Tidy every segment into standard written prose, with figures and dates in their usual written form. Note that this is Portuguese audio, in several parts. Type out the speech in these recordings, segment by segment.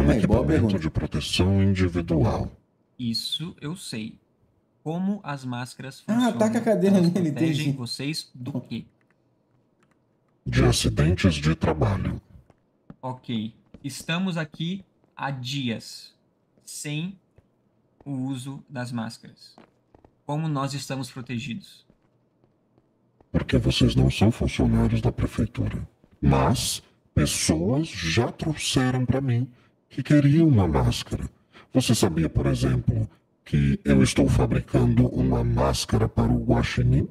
Calma aí, boa equipamento pergunta. de proteção individual. Isso eu sei. Como as máscaras Ah, funcionam? taca a cadeira Elas nele, protegem entendi. vocês do quê? De acidentes de trabalho. Ok. Estamos aqui há dias sem o uso das máscaras. Como nós estamos protegidos? Porque vocês não são funcionários da prefeitura. Mas pessoas já trouxeram para mim que queriam uma máscara. Você sabia, por exemplo, que eu estou fabricando uma máscara para o Guaxinim?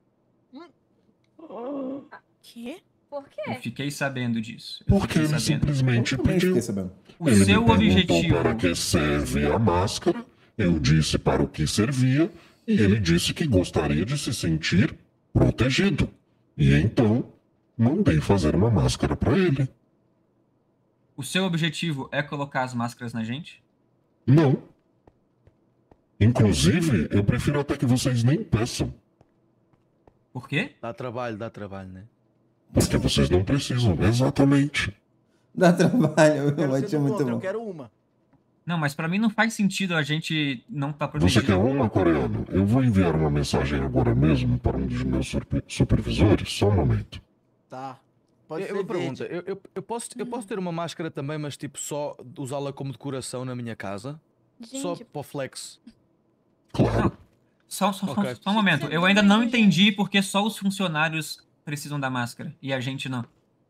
Quê? Por Eu quê? fiquei sabendo disso. Eu Porque fiquei ele sabendo. simplesmente Eu também pediu. fiquei sabendo. O Ele seu me perguntou objetivo. para que serve a máscara, eu disse para o que servia, e ele disse que gostaria de se sentir protegido. E então, mandei fazer uma máscara para ele. O seu objetivo é colocar as máscaras na gente? Não. Inclusive, eu prefiro até que vocês nem peçam, Por quê? Dá trabalho, né? porque vocês não precisam, exatamente. Dá trabalho, Eu quero eu ser achei do muito contra, eu bom. quero uma. Não, mas pra mim não faz sentido a gente não estar Você protegido. quer uma, coreano? Eu vou enviar uma mensagem agora mesmo para um dos meus supervisores, só um momento. Tá. Pode Eu ser pergunto, verde. eu posso ter uma máscara também, mas tipo só usá-la como decoração na minha casa? Só Gente, para o flex. Claro. Ok. Só um momento. Eu ainda não entendi porque só os funcionários precisam da máscara e a gente não.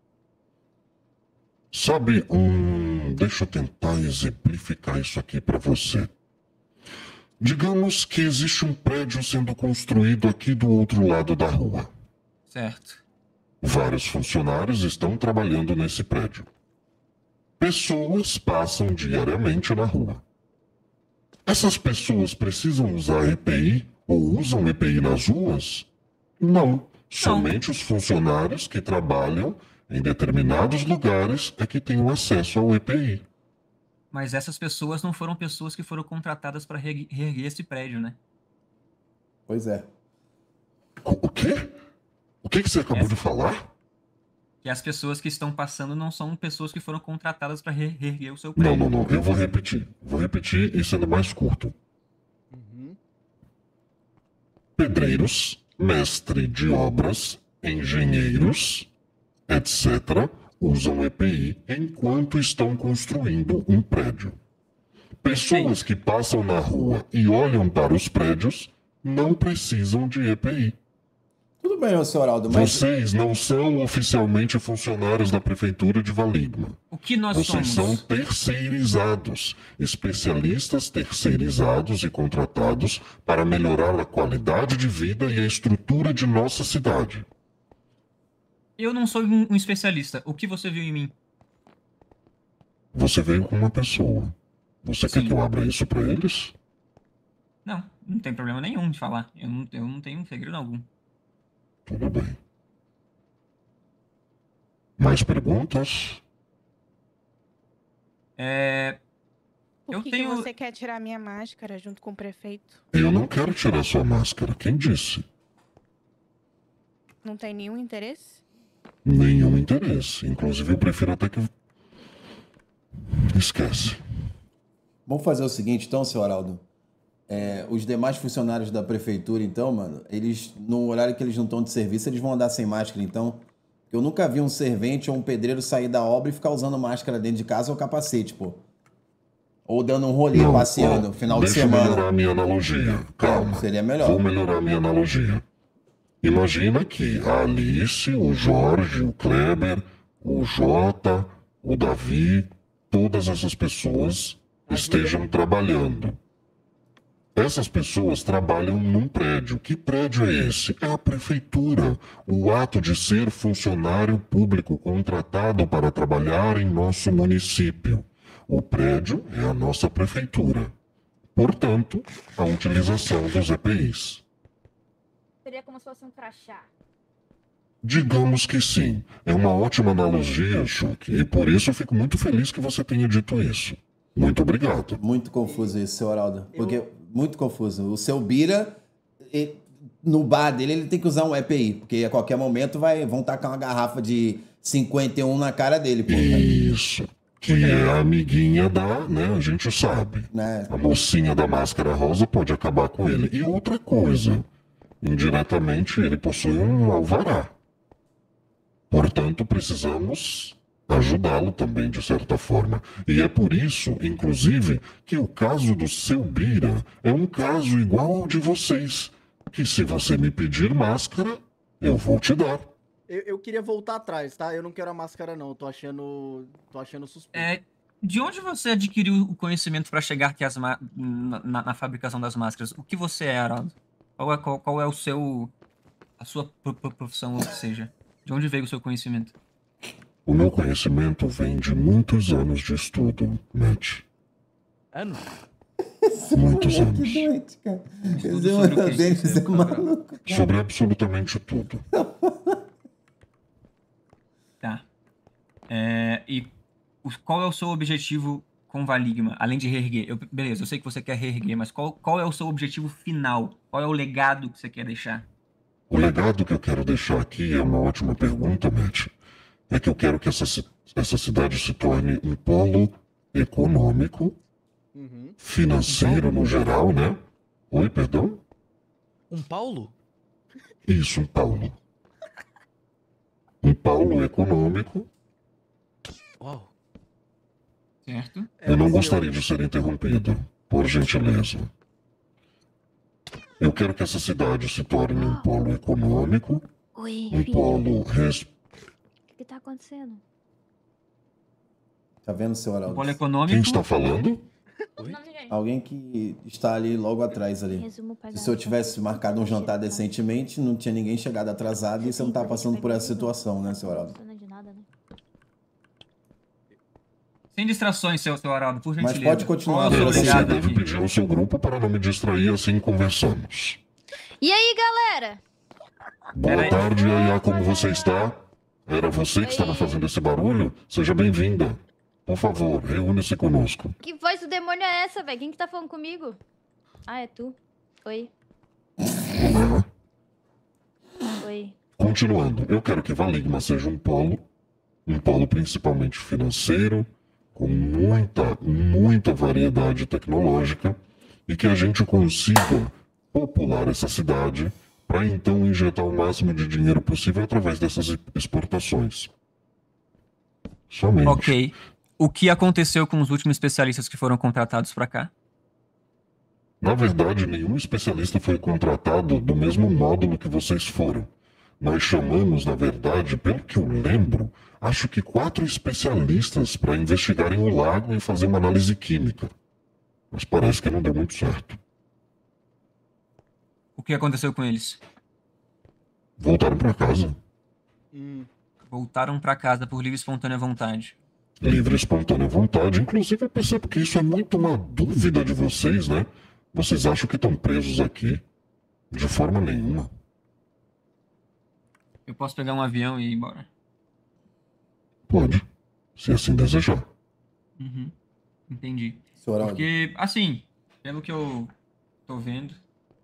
Sabe, deixa eu tentar exemplificar isso aqui para você. Digamos que existe um prédio sendo construído aqui do outro lado da rua. Certo. Vários funcionários estão trabalhando nesse prédio. Pessoas passam diariamente na rua. Essas pessoas precisam usar EPI ou usam EPI nas ruas? Não. Somente os funcionários que trabalham em determinados lugares é que têm o acesso ao EPI. Mas essas pessoas não foram pessoas que foram contratadas para reerguer esse prédio, né? Pois é. O quê? O que você acabou de falar? E as pessoas que estão passando não são pessoas que foram contratadas para reerguer o seu Não, prédio. não, não. Eu vou repetir. Vou repetir e sendo mais curto. Pedreiros, mestre de obras, engenheiros, etc., usam EPI enquanto estão construindo um prédio. Pessoas que passam na rua e olham para os prédios não precisam de EPI. Tudo bem, ô senhor Aldo, mas Vocês não são oficialmente funcionários da Prefeitura de Valigma. O que nós Vocês são somos? terceirizados, especialistas terceirizados e contratados para melhorar a qualidade de vida e a estrutura de nossa cidade. Eu não sou um especialista. O que você viu em mim? Você veio com uma pessoa. Você quer Sim. que eu abra isso para eles? Não tem problema nenhum de falar. Eu não tenho segredo algum. Tudo bem. Mais perguntas? por Eu que tenho- que você quer tirar minha máscara junto com o prefeito? Eu não quero tirar sua máscara. Quem disse? Não tem nenhum interesse? Nenhum interesse. Inclusive, eu prefiro até que. Esquece. vamos fazer o seguinte, então, senhor Aldo. Os demais funcionários da prefeitura, então, mano, eles, no horário que eles não estão de serviço, eles vão andar sem máscara, então. Eu nunca vi um servente ou um pedreiro sair da obra e ficar usando máscara dentro de casa ou capacete, pô. Ou dando um rolê, Não, passeando, ó, final de deixa eu semana. melhorar a minha analogia. Calma. Seria melhor. Vou melhorar a minha analogia. Imagina que a Alice, o Jorge, o Kleber, o Jota, o Davi, todas essas pessoas estejam trabalhando. Essas pessoas trabalham num prédio. Que prédio é esse? É a prefeitura. O ato de ser funcionário público contratado para trabalhar em nosso município. O prédio é a nossa prefeitura. Portanto, a utilização dos EPIs. Seria como se fosse um crachá. Digamos que sim. É uma ótima analogia, Chuck, e por isso eu fico muito feliz que você tenha dito isso. Muito obrigado. Muito confuso isso, senhor Aldo. Porque, muito confuso. O seu Bira, no bar dele, ele tem que usar um EPI, porque a qualquer momento vão tacar uma garrafa de 51 na cara dele, pô. Isso. que é a amiguinha da, né, a gente sabe. Né? A mocinha da máscara rosa pode acabar com ele. E outra coisa, indiretamente ele possui um alvará. Portanto, precisamos ajudá-lo também, de certa forma. E é por isso, inclusive, que o caso do seu Bira é um caso igual ao de vocês. Que se você me pedir máscara, eu vou te dar. Eu queria voltar atrás, tá? Eu não quero a máscara, não. Tô achando suspeito. De onde você adquiriu o conhecimento para chegar aqui na fabricação das máscaras? O que você é, Haroldo? Qual é a sua profissão, ou seja? De onde veio o seu conhecimento? O meu conhecimento vem de muitos anos de estudo, Matt. Ano? Muitos Que anos. doente, cara. Estudo Esse sobre o quê? Denis é maluco. Sobre absolutamente tudo. Tá. Qual é o seu objetivo com Valigma, além de reerguer? Beleza, eu sei que você quer reerguer, mas qual é o seu objetivo final? Qual é o legado que você quer deixar? O legado que eu quero deixar aqui é uma ótima pergunta, Matt. É que eu quero que essa cidade se torne um polo econômico, Uhum. financeiro no geral, né? Oi, perdão? Um Paulo? Isso, um polo. Um polo econômico. Uau. Certo? Eu não gostaria de ser interrompido, por gentileza. Eu quero que essa cidade se torne um polo econômico, Oi, um filho. polo O que tá acontecendo? Tá vendo, seu Um Haroldo? polo Quem econômico. está falando? Oi? Alguém que está ali logo atrás ali. Resumo Se o senhor tivesse marcado um jantar decentemente, não tinha ninguém chegado atrasado e você não tá passando por essa situação, né, seu Haroldo? Não de nada, né? Sem distrações, seu Haroldo, por Mas gentileza. pode continuar, Qual é o seu Você Você legado deve aqui? pedir ao seu grupo para não me distrair, assim conversamos. E aí, galera? Boa Peraí. tarde, Yaya, como você está? Era você que estava fazendo esse barulho? Seja bem-vinda. Por favor, reúna-se conosco. Que voz do demônio é essa, velho? Quem que tá falando comigo? Ah, é tu. Oi. Olá. Oi. Continuando, eu quero que Valigma seja um polo principalmente financeiro, com muita variedade tecnológica, e que a gente consiga popular essa cidade para então injetar o máximo de dinheiro possível através dessas exportações. Somente. Ok. O que aconteceu com os últimos especialistas que foram contratados para cá? Na verdade, nenhum especialista foi contratado do mesmo módulo que vocês foram. Nós chamamos, na verdade, pelo que eu lembro, acho que 4 especialistas para investigarem o lago e fazer uma análise química. Mas parece que não deu muito certo. O que aconteceu com eles? Voltaram para casa. Voltaram para casa por livre e espontânea vontade. Livre e espontânea vontade. Inclusive, eu percebo que isso é muito uma dúvida de vocês, né? Vocês acham que estão presos aqui? De forma nenhuma. Eu posso pegar um avião e ir embora. Pode, se assim desejar. Uhum. Entendi. Seu Haroldo. Porque, assim, pelo que eu tô vendo,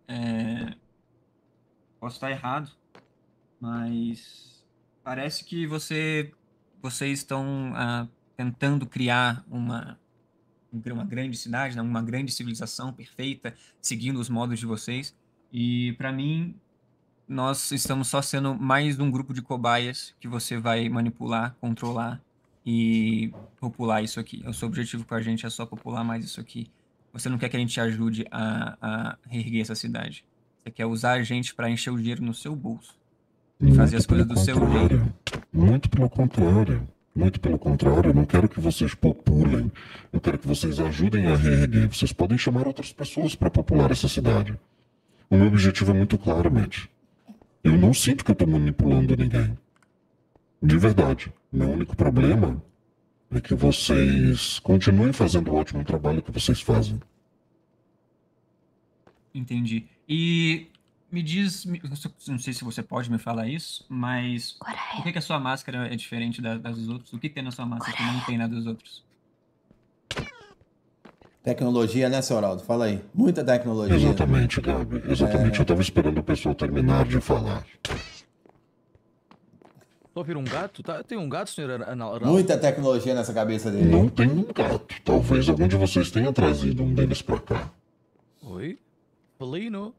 posso estar errado, mas parece que vocês estão tentando criar uma grande cidade, né? Uma grande civilização perfeita, seguindo os modos de vocês. E, para mim, nós estamos só sendo mais um grupo de cobaias que você vai manipular, controlar e popular isso aqui. O seu objetivo com a gente é só popular mais isso aqui. Você não quer que a gente te ajude a reerguer essa cidade. Você quer usar a gente para encher o dinheiro no seu bolso e fazer as coisas do seu jeito. Muito pelo contrário. Muito pelo contrário, eu não quero que vocês populem. Eu quero que vocês ajudem a reerguer. Vocês podem chamar outras pessoas para popular essa cidade. O meu objetivo é muito claro, Matt. Eu não sinto que eu estou manipulando ninguém. De verdade. Meu único problema é que vocês continuem fazendo o ótimo trabalho que vocês fazem. Entendi. E me diz, não sei se você pode me falar isso, mas por que a sua máscara é diferente das dos outros? O que tem na sua máscara que não tem na dos outros? Tecnologia, né, seu Haroldo? Fala aí. Muita tecnologia. Exatamente, Gabi. Exatamente. Eu estava esperando o pessoal terminar de falar. Estou a ver um gato? Tem um gato, senhor Arnaldo? Muita tecnologia nessa cabeça dele. Não tem um gato. Talvez algum de vocês tenha trazido um deles pra cá. Oi? Felino?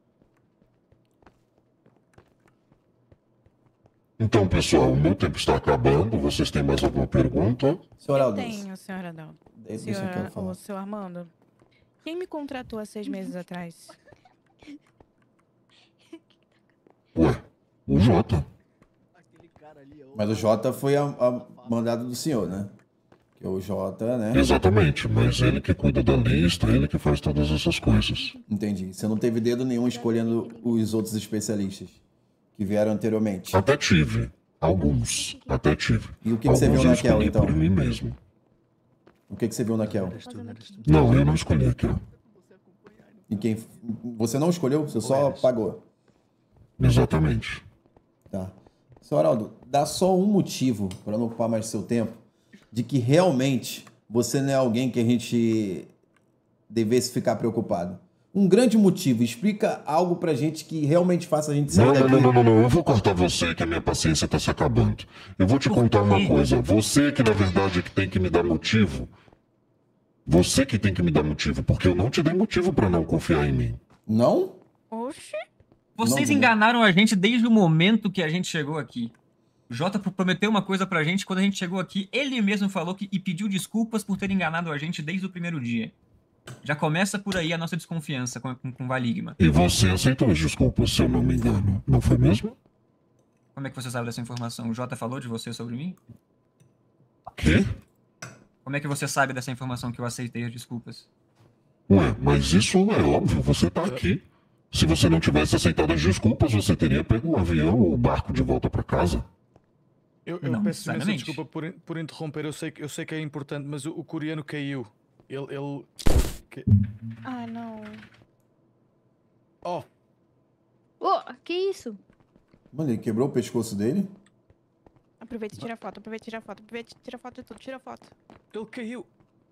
Então, pessoal, o meu tempo está acabando. Vocês têm mais alguma pergunta? Senhor Aldo. Tenho, senhor Adalto. Deixa eu quero falar. Seu Armando, quem me contratou há 6 meses atrás? Ué, o Jota. Mas o Jota foi a mandado do senhor, né? Que o Jota, né? Exatamente, mas ele que cuida da lista, ele que faz todas essas coisas. Entendi. Você não teve dedo nenhum escolhendo os outros especialistas que vieram anteriormente. Até tive. Alguns. Até tive. E o que você viu eu naquela, escolhi então? por mim mesmo. O que você viu naquela? Não, eu não escolhi aquilo. E quem... Você não escolheu? Você só pagou? Exatamente. Tá. Senhor Arnaldo, dá só um motivo, para não ocupar mais seu tempo, de que realmente você não é alguém que a gente devesse ficar preocupado. Um grande motivo. Explica algo pra gente que realmente faça a gente sair daqui. Não. Eu vou cortar você, que a minha paciência tá se acabando. Eu vou te contar uma coisa. Você que, na verdade, é que tem que me dar motivo. Você que tem que me dar motivo, porque eu não te dei motivo pra não confiar em mim. Não? Oxi. Vocês Não, enganaram a gente desde o momento que a gente chegou aqui. O Jota prometeu uma coisa pra gente quando a gente chegou aqui. Ele mesmo falou e pediu desculpas por ter enganado a gente desde o primeiro dia. Já começa por aí a nossa desconfiança com Valigma. E você aceitou as desculpas, se eu não me engano. Não foi mesmo? Como é que você sabe dessa informação? O Jota falou de você sobre mim? Quê? Como é que você sabe dessa informação que eu aceitei as desculpas? Ué, mas isso é óbvio, você tá aqui. Se você não tivesse aceitado as desculpas, você teria pego o avião ou o barco de volta pra casa. Eu Não, peço imensa sinceramente. desculpa por interromper, eu sei que é importante, mas o coreano caiu. Ele... Ah, não. Oh, Ô, que isso? Mano, ele quebrou o pescoço dele? Aproveita e tira foto, aproveita e tira foto, aproveita e tira foto de tudo, tira foto. ele caiu.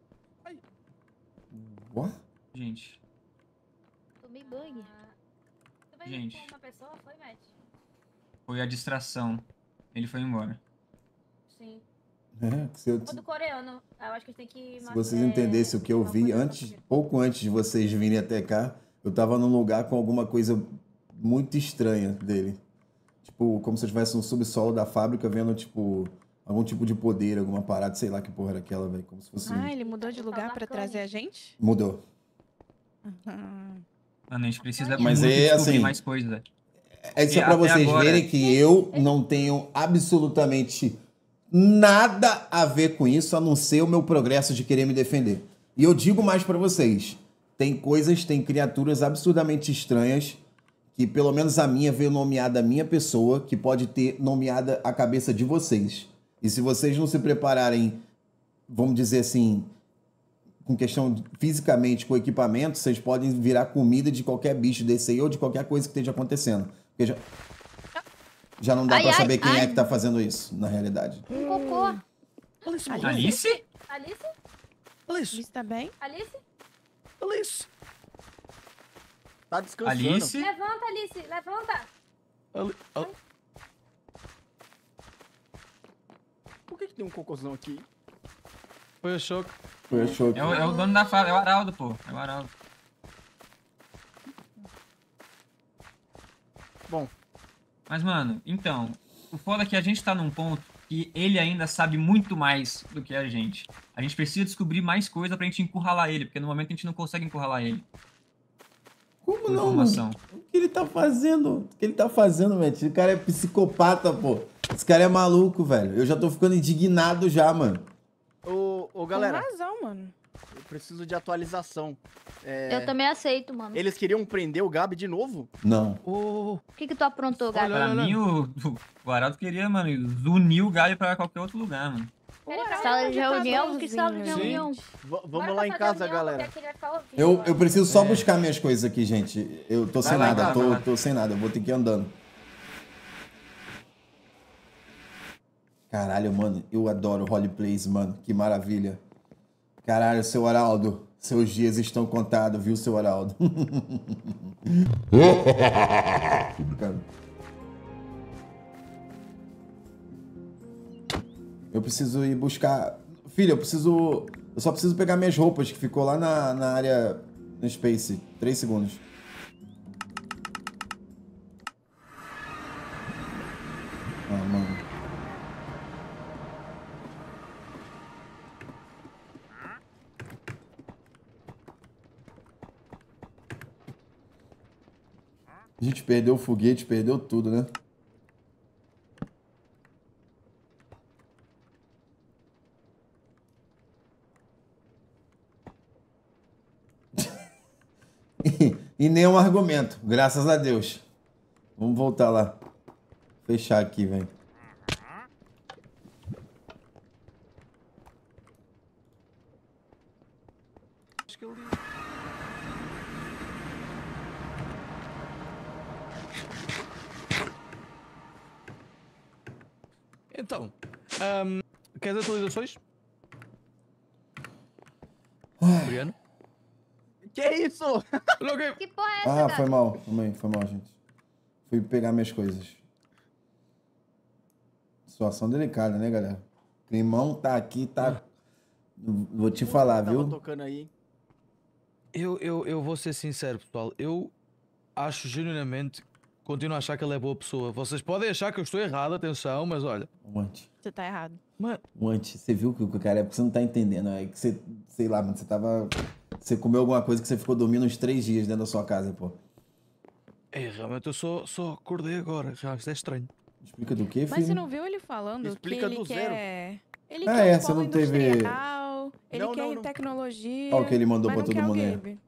What? Gente, Tomei bug. Gente. Uma pessoa foi, Matt? foi a distração. Ele foi embora. Sim. É, se, eu- O do coreano, eu acho que tem que... se vocês entendessem o que eu vi antes, pouco antes de vocês virem até cá, eu tava num lugar com alguma coisa muito estranha dele. Tipo, como se eu estivesse no subsolo da fábrica vendo, tipo, algum tipo de poder, alguma parada, sei lá que porra era aquela, velho. Como se fosse. Ah, ele mudou de lugar pra trazer a gente? Mudou. Uhum. Mano, a gente precisa Mas muito é descobrir assim, mais coisa. É só E pra até vocês agora- verem que eu não tenho absolutamente nada a ver com isso, a não ser o meu progresso de querer me defender. E eu digo mais pra vocês. Tem coisas, tem criaturas absurdamente estranhas que pelo menos a minha veio nomeada a minha pessoa, que pode ter nomeada a cabeça de vocês. E se vocês não se prepararem, vamos dizer assim, com questão fisicamente, com equipamento, vocês podem virar comida de qualquer bicho desse aí ou de qualquer coisa que esteja acontecendo. Porque já não dá Ai, pra ai, saber quem ai. é que tá fazendo isso, na realidade. Cocô. Alice? Alice? Alice, Alice tá bem? Alice? Alice, Tá descansando. Alice? Levanta, Alice, levanta. Por que tem um cocôzão aqui? foi a choque. Foi a choque. É o dono da fábrica, é o Araldo, pô. É o Araldo. Bom, Mas, mano, então, o foda é que a gente tá num ponto que ele ainda sabe muito mais do que a gente. A gente precisa descobrir mais coisa pra gente encurralar ele, porque no momento a gente não consegue encurralar ele. Como Com não? informação. O que ele tá fazendo? O que ele tá fazendo, Matt? Esse cara é psicopata, pô. Esse cara é maluco, velho. Eu já tô ficando indignado já, mano. ô galera, Com razão, mano. eu preciso de atualização. Eu também aceito, mano. Eles queriam prender o Gabi de novo? Não. Oh, O que tu aprontou, Gabi? Pra mim, o Araldo queria, mano, unir o galho pra qualquer outro lugar, mano. Sala de reunião? Que sala de bonzinho, reunião? Vamos lá em casa, galera. Eu preciso só buscar minhas coisas aqui, gente. Eu tô sem lá, nada, vai lá. tô sem nada. Eu vou ter que ir andando. Caralho, mano. Eu adoro roleplays, mano. Que maravilha. Caralho, seu Araldo. Seus dias estão contados, viu, seu Araldo? Cara. Eu preciso ir buscar... Filho, eu só preciso pegar minhas roupas, que ficou lá na área... No Space. 3 segundos. Ah, mano. A gente perdeu o foguete, perdeu tudo, né? E nenhum argumento, graças a Deus. Vamos voltar lá. Fechar aqui, velho. Acho que ele... Então, queres atualizações? Briano? Que isso? Logo, Que porra é essa, Ah, cara? foi mal. Foi mal, gente. Fui pegar minhas coisas. Situação delicada, né, galera? O climão tá aqui, tá... Vou te falar, Tava viu? tocando aí. eu vou ser sincero, pessoal. Eu acho genuinamente, continuo a achar que ele é boa pessoa. Vocês podem achar que eu estou errado, atenção, mas olha. Um antes. Você tá errado. Mano, Um antes. Você viu que o cara é porque você não tá entendendo. É que você, sei lá, mano, você tava... Você comeu alguma coisa que você ficou dormindo uns 3 dias dentro da sua casa, pô. realmente eu só acordei agora. Já, isso é estranho. Explica do quê, Mas filho? você não viu ele falando Explica que ele do zero. quer... Ele Ah, quer é, um você polo não teve- industrial, ele Não, quer não, não. tecnologia, Olha o que ele mandou mas pra não todo quer o mundo aí. Gabe.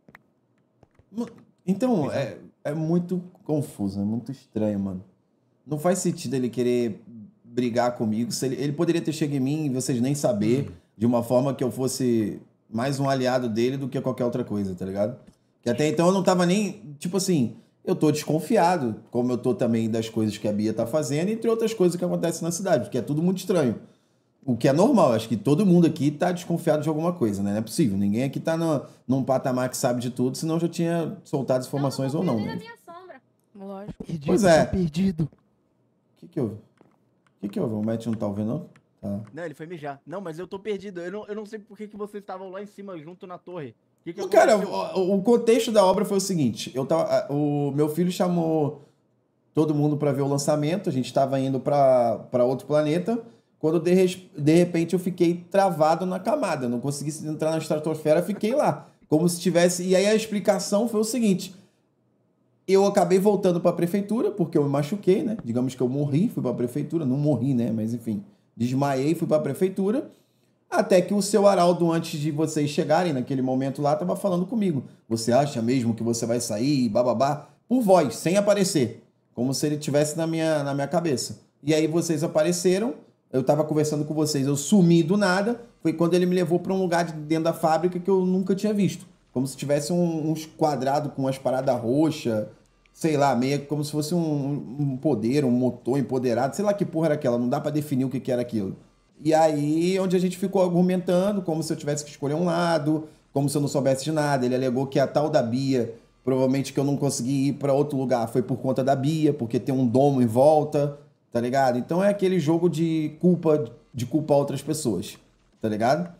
Então, é muito confuso, é muito estranho, mano. Não faz sentido ele querer brigar comigo. Se ele poderia ter chegado em mim e vocês nem saber, de uma forma que eu fosse mais um aliado dele do que qualquer outra coisa, tá ligado? Que até então eu não tava nem... Tipo assim, eu tô desconfiado, como eu tô também das coisas que a Bia tá fazendo, entre outras coisas que acontecem na cidade, porque é tudo muito estranho. O que é normal, acho que todo mundo aqui tá desconfiado de alguma coisa, né? Não é possível. Ninguém aqui tá num patamar que sabe de tudo, senão já tinha soltado as informações ou não, Nem na né? minha sombra. Lógico. Pois é. Tá perdido. O que houve? O que houve? O Matt não tá ouvindo, não? Tá. Não, ele foi mijar. Não, mas eu tô perdido. Eu não sei por que vocês estavam lá em cima, junto na torre. Que Cara, aconteceu? o contexto da obra foi o seguinte. O meu filho chamou todo mundo pra ver o lançamento. A gente tava indo pra outro planeta. Quando de repente eu fiquei travado na camada. Não consegui entrar na estratosfera, fiquei lá. Como se tivesse... E aí a explicação foi o seguinte. Eu acabei voltando pra prefeitura, porque eu me machuquei, né? Digamos que eu morri, fui pra prefeitura. Não morri, né? Mas enfim, desmaiei, fui pra prefeitura. Até que o seu Araldo, antes de vocês chegarem naquele momento lá, tava falando comigo. Você acha mesmo que você vai sair? Bababá. Por voz, sem aparecer. Como se ele estivesse na minha cabeça. E aí vocês apareceram. Eu tava conversando com vocês. Eu sumi do nada. Foi quando ele me levou pra um lugar dentro da fábrica que eu nunca tinha visto. Como se tivesse uns quadrados com umas paradas roxas. Sei lá, meio como se fosse um poder, um motor empoderado. Sei lá que porra era aquela. Não dá pra definir o que era aquilo. E aí, onde a gente ficou argumentando, como se eu tivesse que escolher um lado, como se eu não soubesse de nada. Ele alegou que a tal da Bia, provavelmente que eu não consegui ir pra outro lugar, foi por conta da Bia, porque tem um domo em volta, tá ligado? Então é aquele jogo de culpar outras pessoas, tá ligado?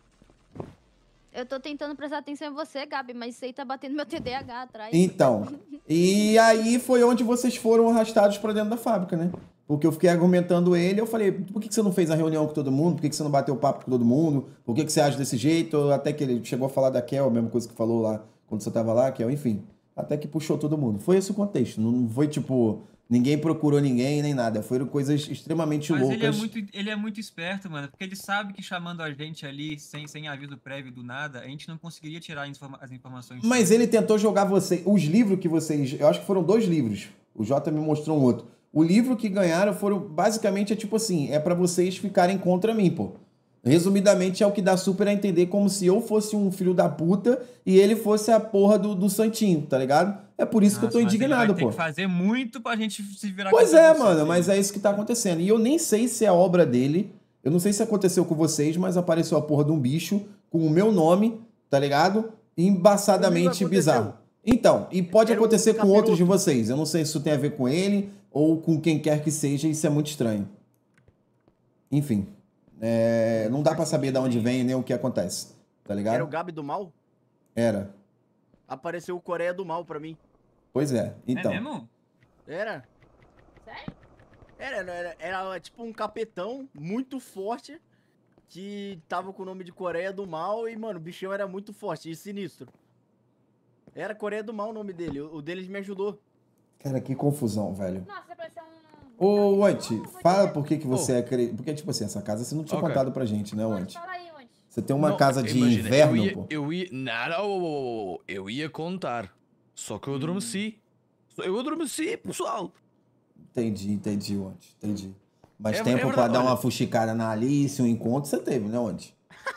Eu tô tentando prestar atenção em você, Gabi, mas isso aí tá batendo meu TDAH atrás. Então, e aí foi onde vocês foram arrastados pra dentro da fábrica, né? Porque eu fiquei argumentando ele, eu falei, por que você não fez a reunião com todo mundo? Por que você não bateu papo com todo mundo? Por que você age desse jeito? Até que ele chegou a falar da Kel, a mesma coisa que falou lá quando você tava lá, Kel, enfim. Até que puxou todo mundo. Foi esse o contexto. Não foi tipo, ninguém procurou ninguém, nem nada. Foram coisas extremamente Mas loucas. ele é muito esperto, mano, porque ele sabe que chamando a gente ali, sem aviso prévio do nada, a gente não conseguiria tirar as informações. Mas ele tentou jogar vocês. Os livros que vocês. Eu acho que foram 2 livros. O Jota me mostrou um outro. O livro que ganharam foram, basicamente, é tipo assim, é pra vocês ficarem contra mim, pô. Resumidamente, é o que dá super a entender como se eu fosse um filho da puta e ele fosse a porra do santinho, tá ligado? É por isso que eu tô indignado, Ele pô. vai ter que fazer muito pra gente se virar Pois contra é, você, mano, filho. mas é isso que tá acontecendo. E eu nem sei se é obra dele, eu não sei se aconteceu com vocês, mas apareceu a porra de um bicho com o meu nome, tá ligado? Embaçadamente Comigo bizarro. aconteceu. Então, e pode Era um acontecer com capiroto. outros de vocês. Eu não sei se isso tem a ver com ele ou com quem quer que seja, isso é muito estranho. Enfim. Não dá pra saber de onde vem nem o que acontece, tá ligado? Era o Gabi do mal? Era. Apareceu o Coreia do mal pra mim. Pois é, então. É mesmo? Era? Sério? Era tipo um capetão muito forte que tava com o nome de Coreia do Mal e, mano, o bichão era muito forte e sinistro. Era Coreia do Mal o nome dele, o deles me ajudou. Cara, que confusão, velho. Nossa, pareceu um... Ô, Wanti, fala por que Oh. você acredita. Porque, tipo assim, essa casa você não tinha Ok. contado pra gente, né, Onde? Wanti? Fala aí, onde? Você tem uma Não, casa de imagina, inverno, pô. Eu ia. Não, eu ia contar. Só que eu adormeci. Eu adormeci, pessoal. Entendi, Wanti. Entendi. Mas É tempo pra verdade, dar olha. uma fuxicada na Alice, um encontro, você teve, né, Wanti?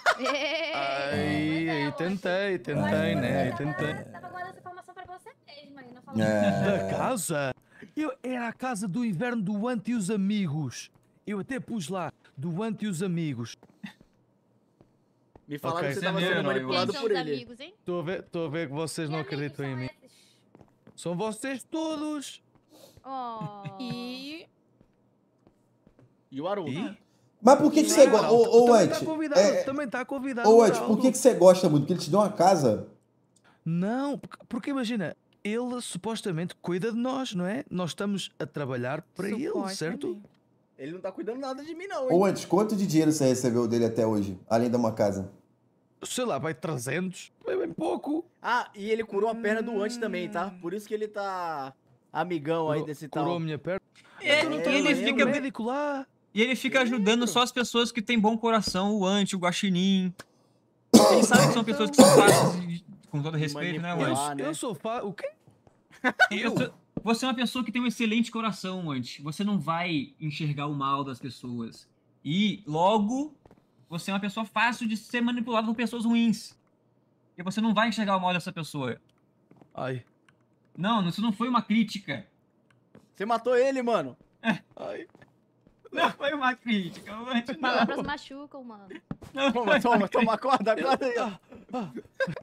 Aí, tentei, né? Tentei. Tava guardando essa informação pra você mesmo aí, não falou Da casa? Era a casa do inverno do Ant e os amigos. Eu até pus lá, do Ant e os amigos. Me falaram Ok. que você Você tava é sendo meu, manipulado Quem são por os ele. amigos, hein? Estou a ver que vocês não acreditam em mim. São vocês todos. Oh. E E o Haroldo. E? Mas por que você gosta. Ô, também Wanti. está convidado, também está convidado. Ô, o Wanti, por Haroldo. que você gosta muito? Porque ele te deu uma casa. Não, porque imagina, ele supostamente cuida de nós, não é? Nós estamos a trabalhar para ele, certo? supostamente. Ele não tá cuidando nada de mim, não, Ô, hein? Wanti, quanto de dinheiro você recebeu dele até hoje? Além de uma casa? Sei lá, vai 300, é bem pouco. Ah, e ele curou a perna do Ant também, tá? Por isso que ele tá amigão aí desse Curou tal. a minha perna. É, eu e tô ele lembro. fica, médico lá. e ele fica ajudando só as pessoas que têm bom coração, o Ant, o Guaxinim. Ele sabe que são pessoas que são fáceis, com todo respeito, né, manipular. Ant? né? Eu sou o quê? Você é uma pessoa que tem um excelente coração, Ant. Você não vai enxergar o mal das pessoas. E, logo, você é uma pessoa fácil de ser manipulada por pessoas ruins. E você não vai enxergar o mal dessa pessoa. Ai, Não, isso não foi uma crítica. Você matou ele, mano. ai. Não foi uma crítica, Ant, não. Palavras machucam, mano. Toma, acorda aí. ó.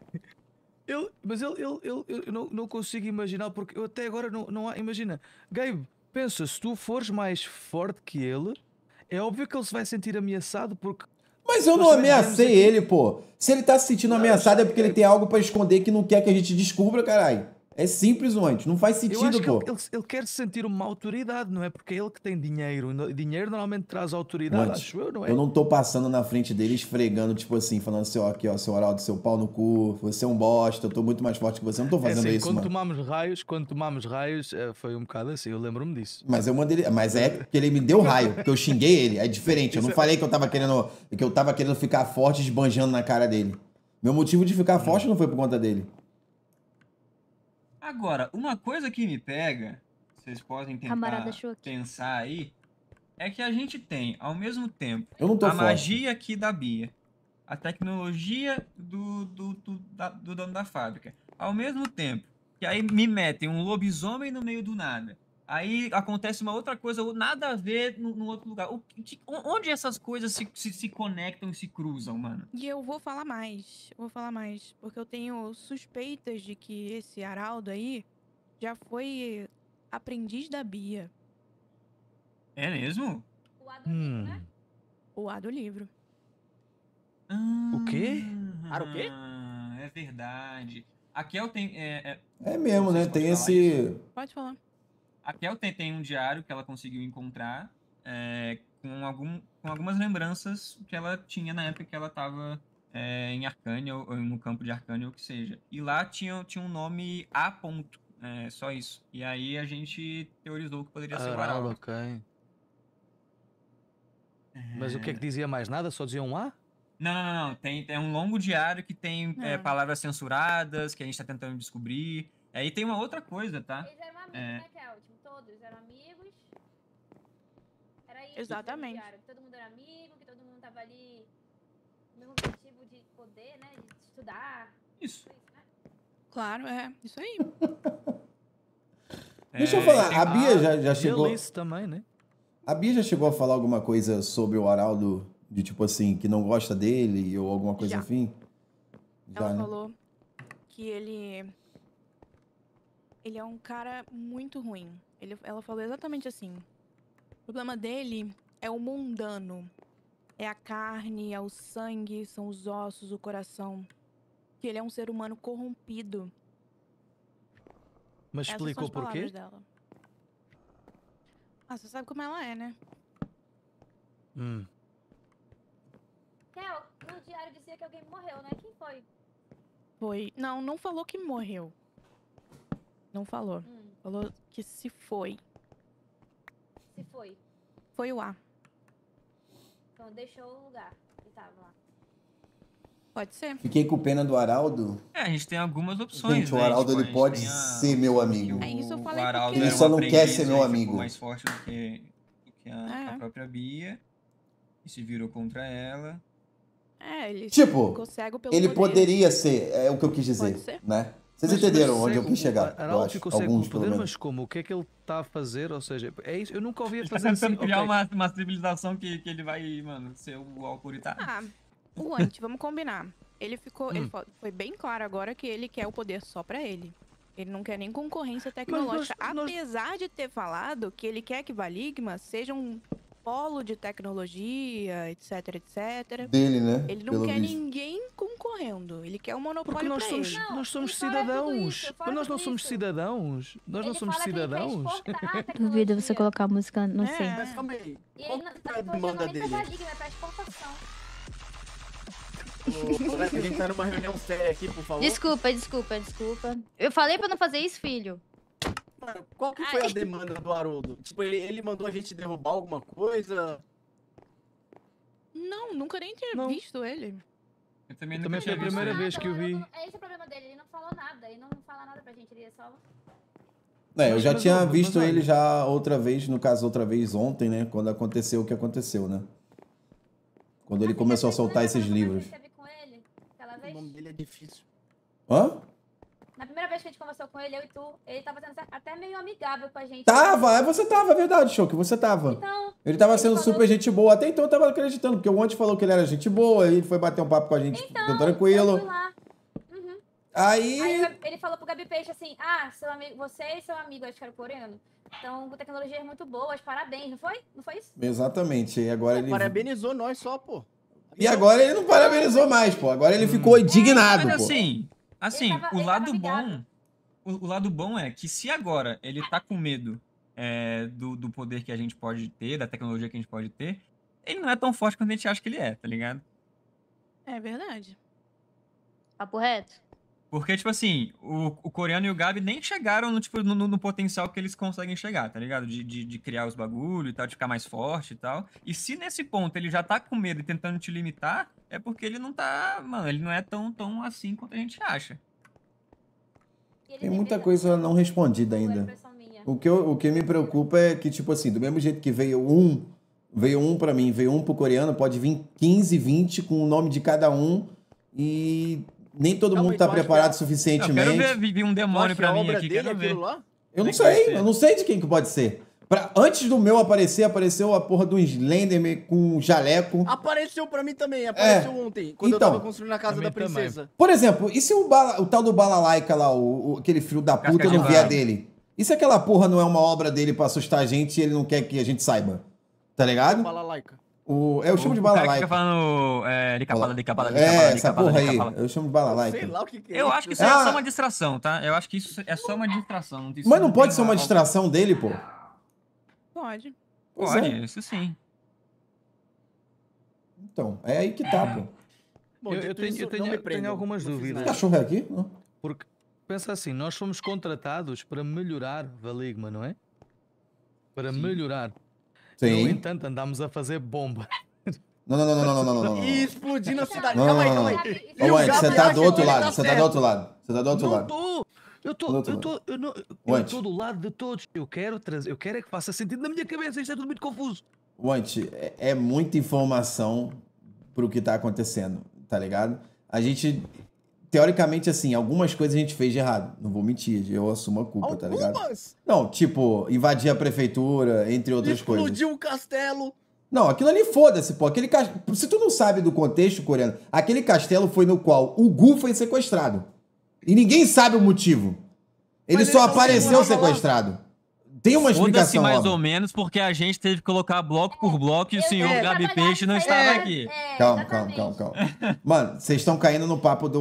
Mas eu não consigo imaginar, porque eu até agora não há. Imagina, Gabe, pensa, se tu fores mais forte que ele, é óbvio que ele se vai sentir ameaçado, porque. Mas eu não Nós também ameacei temos aqui- ele, pô. Se ele tá se sentindo ameaçado é porque ele tem algo pra esconder que não quer que a gente descubra, caralho. É simples, Wanti. Não faz Eu sentido, acho que pô. ele quer se sentir uma autoridade, não é? Porque é ele que tem dinheiro. E dinheiro normalmente traz autoridade, Wanti, acho eu, não é? eu não tô passando na frente dele esfregando, tipo assim, falando assim, ó, aqui, ó, seu Haroldo, seu pau no cu, você é um bosta, eu tô muito mais forte que você. Eu não tô É fazendo assim, isso, quando mano. tomámos raios, foi um bocado assim, eu lembro-me disso. Mas eu mandei ele. Mas é porque ele me deu raio, porque eu xinguei ele. É diferente. Eu não falei que eu tava querendo ficar forte esbanjando na cara dele. Meu motivo de ficar forte não foi por conta dele. Agora, uma coisa que me pega, vocês podem Camarada tentar Chuck. pensar aí, é que a gente tem, ao mesmo tempo, Eu não tô a forte. magia aqui da Bia, a tecnologia do dono da fábrica. Ao mesmo tempo, que aí me metem um lobisomem no meio do nada. Aí acontece uma outra coisa, nada a ver no outro lugar. Onde essas coisas se conectam e se cruzam, mano? E eu vou falar mais. Porque eu tenho suspeitas de que esse Haroldo aí já foi aprendiz da Bia. É mesmo? O A do livro, né? O A do livro. O quê? Ah, o quê? É verdade. A Kel tem. É mesmo, Não sei né? se Tem pode falar esse. Pode falar. A Kel tem um diário que ela conseguiu encontrar com algumas lembranças que ela tinha na época que ela estava em Arcânia, ou no campo de Arcânia, ou o que seja. E lá tinha um nome A. Ponto, só isso. E aí a gente teorizou que poderia ser o Haroldo. ok. Mas o que é que dizia mais? Nada? Só dizia um A? Não. Tem um longo diário que tem Não. palavras censuradas que a gente está tentando descobrir. E tem uma outra coisa, tá? Eles eram amigos, É. né, Kelton? Todos eram amigos. Era isso. Exatamente. o diário, que todo mundo era amigo, que todo mundo tava ali no mesmo objetivo de poder, né? De estudar. Isso. Tudo isso, né? Claro, é. Isso aí. Deixa eu falar, tem- a Bia já E chegou. Alice também, né? A Bia já chegou a falar alguma coisa sobre o Haroldo, de tipo assim, que não gosta dele ou alguma coisa Já. afim? Ela né? falou que ele é um cara muito ruim. Ela falou exatamente assim. O problema dele é o mundano. É a carne, é o sangue, são os ossos, o coração. Que ele é um ser humano corrompido. Mas Essas são explicou as porquê? palavras dela. Ah, você sabe como ela é, né? Kel, no diário dizia que alguém morreu, né? Quem foi? Foi. Não falou que morreu. Não falou. Falou que se foi. Se foi. Foi o A. Então deixou o lugar que tava lá. Pode ser. Fiquei com pena do Araldo. É, a gente tem algumas opções, Gente, o né? Araldo, Tipo, a ele gente pode tem ser meu amigo. É isso, eu falei O Araldo porque- Ele era só um não quer aprendiz, ser meu aí amigo. ficou mais forte do que a É. própria Bia. E se virou contra ela. É, ele Tipo, ficou cego pelo Ele poder. poderia ser, é o que eu quis dizer, Pode ser. né? Vocês entenderam onde eu quis chegar, eu Araldo acho. ficou cego Alguns, pelo pelo poder, menos. mas como? O que é que ele está a fazer? Ou seja, é isso, eu nunca ouvi Ele tá fazer assim. tentando criar ok. uma civilização que ele vai, mano, ser o autoritário. Ah, o anti, vamos combinar. Ele ficou. Ele foi bem claro agora que ele quer o poder só pra ele. Ele não quer nem concorrência tecnológica. Apesar de ter falado que ele quer que Valigma seja um polo de tecnologia, etc, etc. Dele, né? Ele não Pelo quer visto. ninguém concorrendo. Ele quer um Porque monopólio nós pra somos, ele. Não, nós somos e fora tudo cidadãos. isso, fora Mas nós não tudo somos isso. cidadãos. Nós não Ele somos fala que ele quer cidadãos. exportar a Duvido você tecnologia. colocar a música no É. centro. Mas calma aí. E Qual ele não, que a é a tecnologia não demanda é nem pra dele? Valigma, é pra exportação. A gente tá numa reunião séria aqui, por favor. Desculpa. Eu falei pra não fazer isso, filho. Mano, qual que foi a demanda do Haroldo? Tipo, ele mandou a gente derrubar alguma coisa? Não, nunca nem tinha Não. visto ele. Eu também Também foi a tinha visto primeira ele. vez que eu vi. Esse é o problema dele, ele não falou nada. Ele não fala nada pra gente, ele é só... É, eu já Mas, tinha mas, visto olha. ele já outra vez, no caso, outra vez ontem, né? Quando aconteceu o que aconteceu, né? Quando ele começou a soltar esses livros. Com ele, aquela O vez? nome dele é difícil. Hã? Na primeira vez que a gente conversou com ele, eu e tu, ele tava sendo até meio amigável com a gente. Você tava, é verdade, Choque, você tava. Então, Ele tava ele sendo falou- super gente boa. Até então eu tava acreditando, porque o Monte falou que ele era gente boa, aí ele foi bater um papo com a gente então, eu tranquilo. fui lá. Aí. Aí ele falou pro Gabi Peixe assim, seu amigo, você e seu amigo, acho que era o coreano, então tecnologias muito boas, parabéns, não foi? Não foi isso? Exatamente. E agora ele. Parabenizou nós só, pô. E agora ele não parabenizou mais, pô. Agora ele ficou indignado, Mas pô. assim, Ele tava o lado bom. amigável. O lado bom é que se agora ele tá com medo do poder que a gente pode ter, da tecnologia que a gente pode ter, ele não é tão forte quanto a gente acha que ele é, tá ligado? É verdade. Papo reto. Porque, tipo assim, o coreano e o Gabi nem chegaram no potencial que eles conseguem chegar, tá ligado? De criar os bagulho e tal, de ficar mais forte e tal. E se nesse ponto ele já tá com medo e tentando te limitar, é porque ele não tá. Mano, ele não é tão assim quanto a gente acha. E ele Tem muita ele- coisa não respondida Foi ainda. impressão minha. O que me preocupa é que, tipo assim, do mesmo jeito que veio um pra mim, veio um pro coreano, pode vir 15, 20 com o nome de cada um e nem todo Calma mundo aí, tá tu acha preparado que Eu suficientemente. quero ver vir um Tu demônio acha que a pra mim obra aqui, dele é quero ver. aquilo lá? Eu não Como é que vai sei, ser? eu não sei de quem que pode ser. Antes do meu aparecer, apareceu a porra do Slenderman com jaleco. Apareceu pra mim também, apareceu ontem, quando Então, eu tava construindo a casa pra da mim também. princesa. Por exemplo, e se o tal do Balalaika lá, aquele filho da puta, Casca de não vier barro. dele? E se aquela porra não é uma obra dele pra assustar a gente e ele não quer que a gente saiba? Tá ligado? Fala laica. Eu chamo de O cara que Balalaika. fica falando licapala, Essa porra aí. Eu chamo de Balalaika. Sei lá o que é Eu isso. acho que isso é só uma distração, tá? Eu acho que isso é só uma distração. Isso Mas não pode tem ser uma algo- distração dele, pô. Pode. Pois Pode, é. isso sim. Então, é aí que tá, pô. Bom, Eu dito tenho- isso, eu tenho- não me tenho prendam, algumas não fiz dúvidas. nada. Cachorro é aqui? Não. Porque, pensa assim, nós fomos contratados para melhorar Valigma, não é? Para melhorar. No Sim. entanto, andámos a fazer bomba. Não. E explodindo a cidade. Não, Calma aí, não, calma não. aí. Gabi, E o Ô, Andy, Gabi você tá acha do outro que ele lado. tá Você tá certo. do outro lado. Você tá do outro Não lado. tô! Eu Do outro Uante. estou do lado de todos. Eu quero é que faça sentido na minha cabeça. Isto é tudo muito confuso. Wanty, é muita informação pro que tá acontecendo, tá ligado? A gente, teoricamente, assim, algumas coisas a gente fez de errado. Não vou mentir, eu assumo a culpa, tá ligado? Algumas? Não, tipo, invadir a prefeitura, entre outras coisas. Explodiu um castelo. Não, aquilo ali foda-se, pô. Se tu não sabe do contexto coreano, aquele castelo foi no qual o Gu foi sequestrado. E ninguém sabe o motivo. Ele Mas só ele não apareceu morava lá. sequestrado. Tem uma Foda-se explicação, mais óbvia. ou menos, porque a gente teve que colocar bloco por bloco e o senhor Gabi Peixe não estava aqui. Calma. Mano, vocês estão caindo no papo do